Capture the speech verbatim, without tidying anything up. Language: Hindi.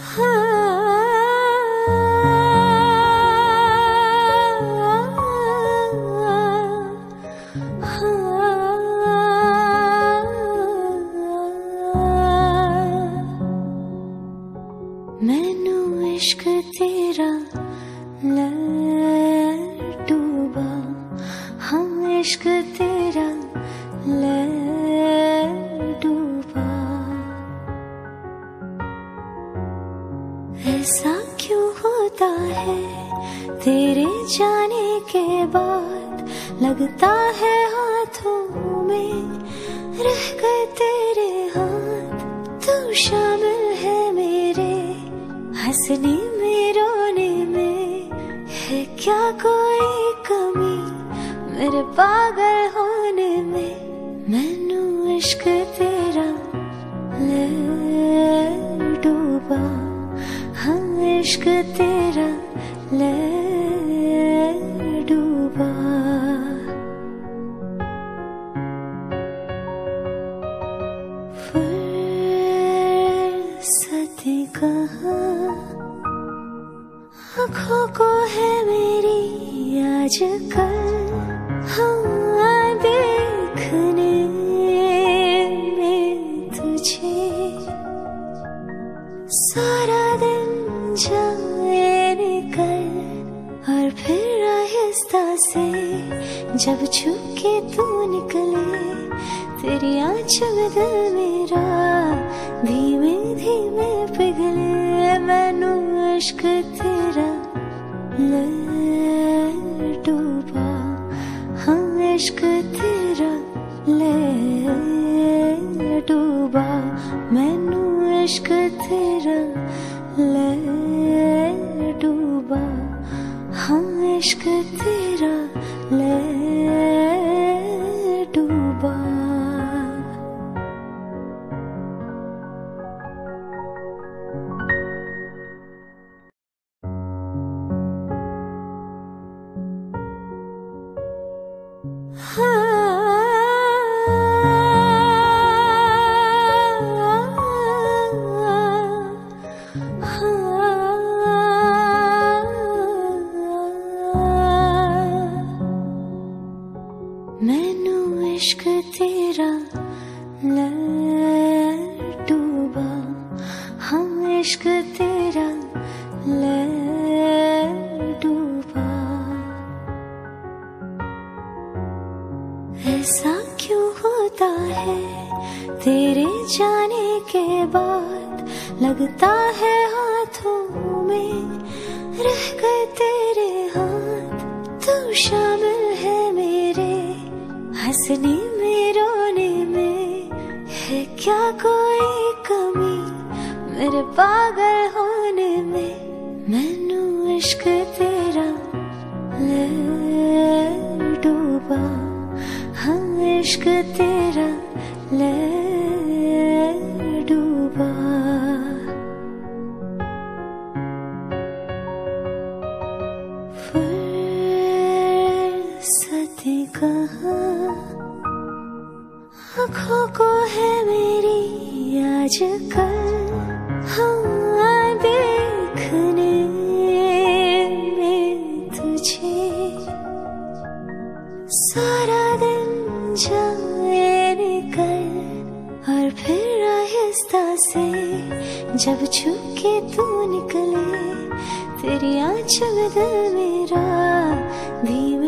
मैनू इश्क तेरा ले डूबा, हम इश्क तेरा ले डूबा। ऐसा क्यों होता है तेरे जाने के बाद, लगता है हाथों में रह गए तेरे हाथ। तू शामिल है मेरे हंसने में रोने में, है क्या कोई कमी मेरे पागल होने में। मैनू इश्क तेरा ले डूबा, हम इश्क तेरा ले डूबा। फुर्सतें कहाँ आँखों को है मेरी आजकल, हाँ देखने में तुझे। सारा दिन जाए निकल और फिर आहिस्ता से जब छुपके तू निकले, तेरी आँचों में दिल मेरा धीमे धीमे पिघले। मैनू इश्क तेरा ले डूबा, हम इश्क तेरा ले डूबा। मैनू इश्क तेरा ले डूबा, हम इश्क तेरा ले डूबा। मैनू इश्क तेरा ले डूबा, हम इश्क तेरा ले डूबा। ऐसा क्यों होता है तेरे जाने के बाद, लगता है हाथों में रह गए तेरे हाथ। तू शामिल है मेरे हंसने में रोने में, है क्या कोई कमी मेरे पागल होने में। मैनू इश्क तेरा ले डूबा, हम इश्क तेरा ले डूबा। फुर्सतें कहाँ आँखों को है मेरी आजकल, हाँ देखने में तुझे। सारा दिन जाए निकल और फिर आहिस्ता से जब छुपके तू निकले, तेरी आँचों में दिल मेरा धीमे